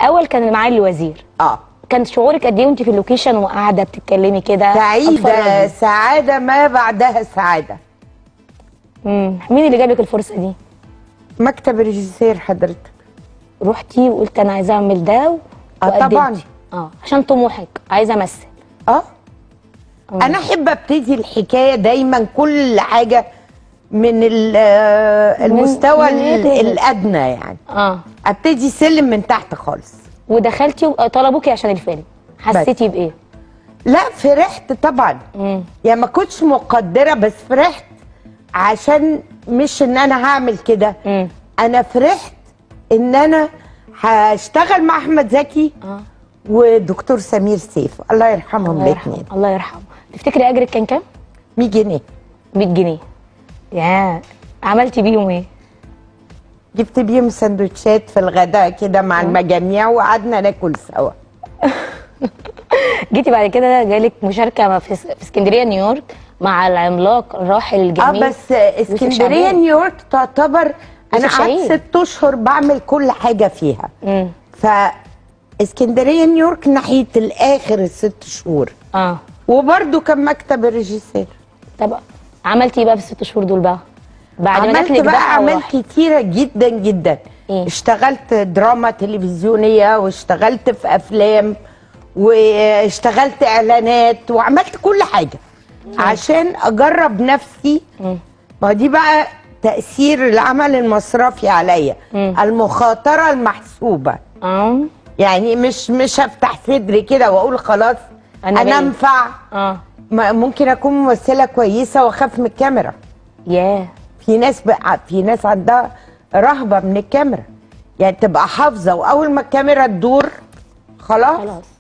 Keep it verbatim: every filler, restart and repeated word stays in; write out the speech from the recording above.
الاول كان معالي الوزير. اه كان شعورك قد ايه وانت في اللوكيشن وقاعده بتتكلمي كده؟ سعيده سعاده ما بعدها سعاده. امم مين اللي جاب لك الفرصه دي؟ مكتب الريجيسير حضرتك. رحتي وقلت انا عايزه اعمل ده اه طبعا. اه عشان طموحك عايزه امثل. اه مم. انا احب ابتدي الحكايه دايما كل حاجه من المستوى من الادنى يعني. اه ابتدي سلم من تحت خالص. ودخلتي طلبوكي عشان الفيلم، حسيتي بايه؟ لا فرحت طبعا. مم. يعني ما كنتش مقدره بس فرحت، عشان مش ان انا هعمل كده، انا فرحت ان انا هشتغل مع احمد زكي آه. ودكتور سمير سيف الله يرحمهم الاثنين. الله يرحمه. تفتكري اجرك كان كام؟ مية جنيه. مية جنيه. يا عملتي بيهم ايه؟ جبت بيهم سندوتشات في الغداء كده مع المجاميع وقعدنا ناكل سوا. جيتي بعد كده جالك مشاركه في في اسكندريه نيويورك مع العملاق الراحل الجميل. اه بس اسكندريه نيويورك تعتبر انا قعدت ست اشهر بعمل كل حاجه فيها. امم ف اسكندريه نيويورك ناحيه الاخر الست شهور. اه وبرده كان مكتب الريجيسير. طب عملتي ايه بقى في الست شهور دول بقى؟ بعد ما عملت بقى اعمال كتيره جدا جدا. إيه؟ اشتغلت دراما تلفزيونيه واشتغلت في افلام واشتغلت اعلانات وعملت كل حاجه مم. عشان اجرب نفسي. ما دي بقى تاثير العمل المصرفي عليا، المخاطره المحسوبه. اه يعني مش مش هفتح صدري كده واقول خلاص انا, أنا انفع. اه ممكن اكون ممثله كويسه واخاف من الكاميرا. ياه في ناس بقى في ناس عندها رهبه من الكاميرا، يعني تبقى حافظه واول ما الكاميرا تدور خلاص, خلاص.